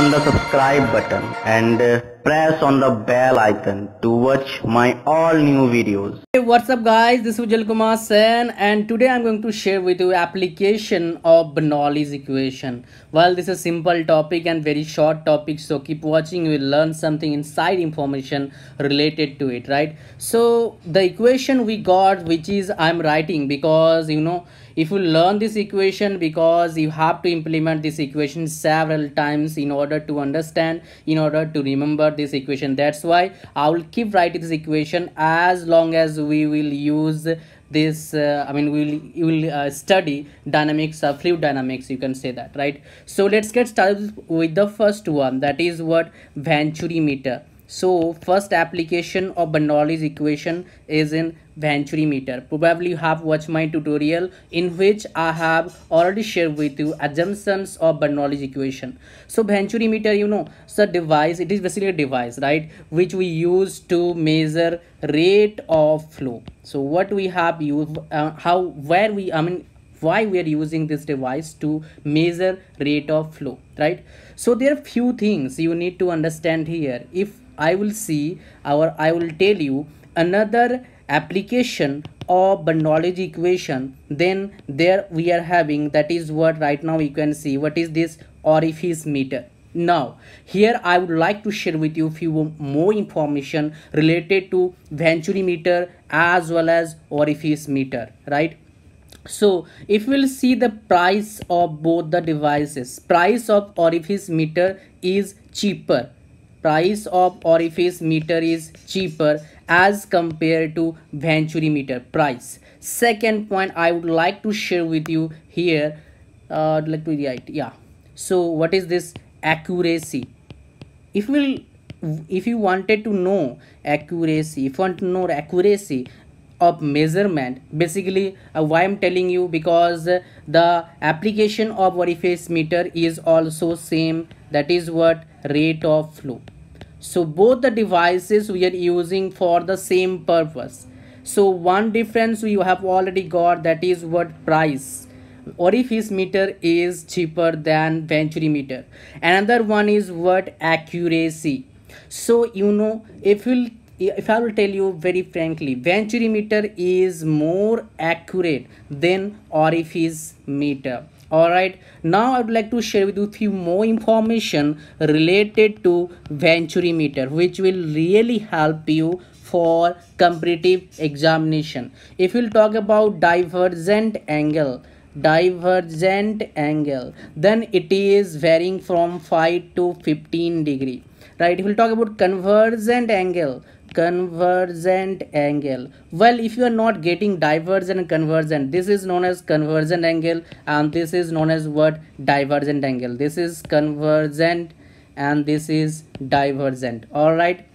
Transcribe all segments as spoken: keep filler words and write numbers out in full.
on the subscribe button and uh, press on the bell icon to watch my all new videos. Hey, what's up guys, this is Ujjwal Kumar Sen and today I'm going to share with you application of Bernoulli's equation. Well, this is a simple topic and very short topic, so keep watching, you will learn something inside information related to it, right? So the equation we got, which is I'm writing because you know if you learn this equation, because you have to implement this equation several times in order to understand, in order to remember this equation. That's why I will keep writing this equation as long as we will use this uh, I mean we will you will uh, study dynamics of fluid dynamics, you can say that, right? So let's get started with the first one, that is what Venturi meter. So first application of Bernoulli's equation is in Venturi meter. Probably you have watched my tutorial in which I have already shared with you assumptions of Bernoulli's equation. So Venturi meter, you know, it's a device, it is basically a device, right, which we use to measure rate of flow. So what we have used, uh, how, where we, I mean, why we are using this device to measure rate of flow, right? So there are few things you need to understand here. If I will see our I will tell you another application of Bernoulli's equation, then there we are having, that is what right now you can see, what is this orifice meter. Now here I would like to share with you few more information related to Venturi meter as well as orifice meter, right? So if we'll see the price of both the devices, price of orifice meter is cheaper. Price of orifice meter is cheaper as compared to Venturi meter price. Second point I would like to share with you here, uh, like to write, yeah. So what is this accuracy? If we'll, if you wanted to know accuracy, if you want to know accuracy of measurement, basically uh, why I'm telling you, because uh, the application of orifice meter is also same, that is what rate of flow. So both the devices we are using for the same purpose. So one difference we have already got, that is what price. Orifice meter is cheaper than Venturi meter. Another one is what accuracy. So you know, if we'll if I will tell you very frankly, Venturi meter is more accurate than orifice meter. All right, now I would like to share with you few more information related to Venturi meter, which will really help you for competitive examination. If we'll talk about divergent angle, divergent angle, then it is varying from five to fifteen degree, right? If we'll talk about convergent angle, convergent angle, well, if you are not getting divergent and convergent, this is known as convergent angle and this is known as what divergent angle. This is convergent and this is divergent. All right,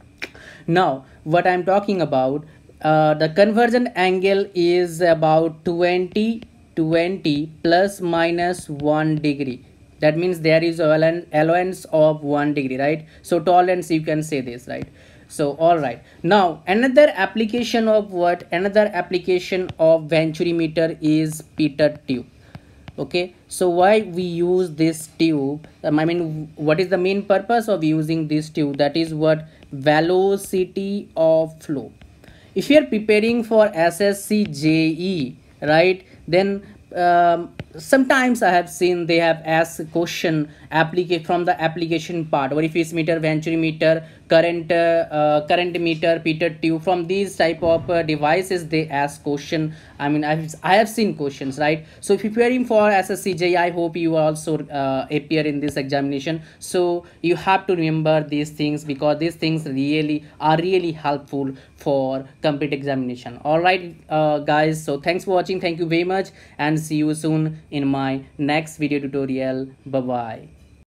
now what I'm talking about, uh, the convergent angle is about twenty twenty plus minus one degree. That means there is a allowance of one degree, right? So tolerance, you can say this, right? So all right, now another application of what another application of Venturi meter is Peter tube. Okay, so why we use this tube, um, I mean what is the main purpose of using this tube? That is what velocity of flow. If you are preparing for S S C J E, right, then um, sometimes I have seen they have asked a question application from the application part, orifice meter, Venturi meter, current uh, uh, current meter, Peter tube. From these type of uh, devices they ask question. I mean I've, I have seen questions, right? So if you're preparing for S S C J, I hope you also uh, appear in this examination. So you have to remember these things, because these things really are really helpful for complete examination. All right, uh, guys, so thanks for watching, thank you very much, and see you soon in my next video tutorial. Bye bye.